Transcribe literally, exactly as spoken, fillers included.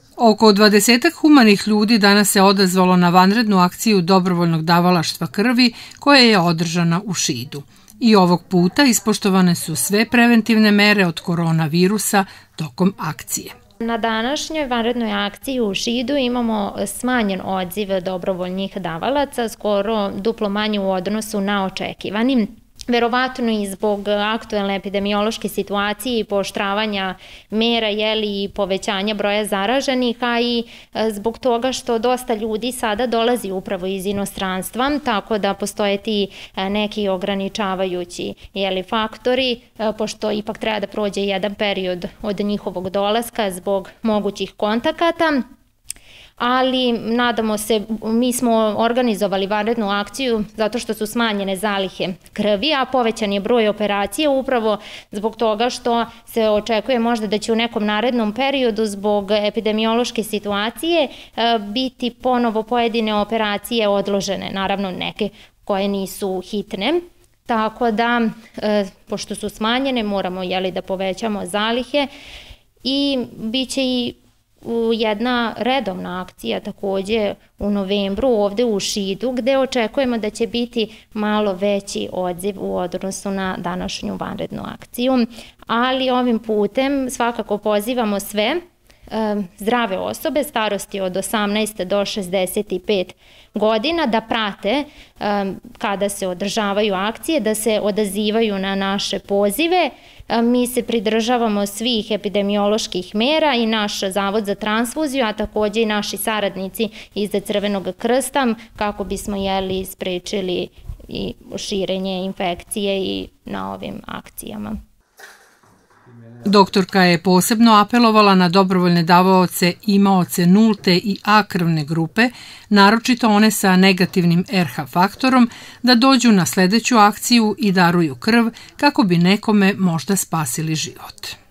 Oko dvadesetak humanih ljudi danas se odazvalo na vanrednu akciju dobrovoljnog davalaštva krvi koja je održana u Šidu. I ovog puta ispoštovane su sve preventivne mere od koronavirusa tokom akcije. Na današnjoj vanrednoj akciji u Šidu imamo smanjen odziv dobrovoljnih davalaca, skoro duplo manje u odnosu na očekivani. Verovatno i zbog aktuelne epidemiološke situacije i pooštravanja mera i povećanja broja zaraženih, a i zbog toga što dosta ljudi sada dolazi upravo iz inostranstva, tako da postoje ti neki ograničavajući faktori, pošto ipak treba da prođe jedan period od njihovog dolaska zbog mogućih kontakata. Ali nadamo se, mi smo organizovali vanrednu akciju zato što su smanjene zalihe krvi, a povećan je broj operacija upravo zbog toga što se očekuje možda da će u nekom narednom periodu zbog epidemiološke situacije biti ponovo pojedine operacije odložene, naravno neke koje nisu hitne. Tako da, pošto su smanjene, moramo da povećamo zalihe i bit će i jedna redovna akcija takođe u novembru ovde u Šidu gde očekujemo da će biti malo veći odziv u odnosu na današnju vanrednu akciju, ali ovim putem svakako pozivamo sve zdrave osobe starosti od osamnaest do šezdeset pet godina da prate kada se održavaju akcije, da se odazivaju na naše pozive. Mi se pridržavamo svih epidemioloških mera i naš Zavod za transfuziju, a takođe i naši saradnici iz Crvenog krsta kako bismo sprečili i širenje infekcije i na ovim akcijama. Doktorka je posebno apelovala na dobrovoljne davaoce imaoce nulte i A krvne grupe, naročito one sa negativnim R H faktorom, da dođu na sledeću akciju i daruju krv kako bi nekome možda spasili život.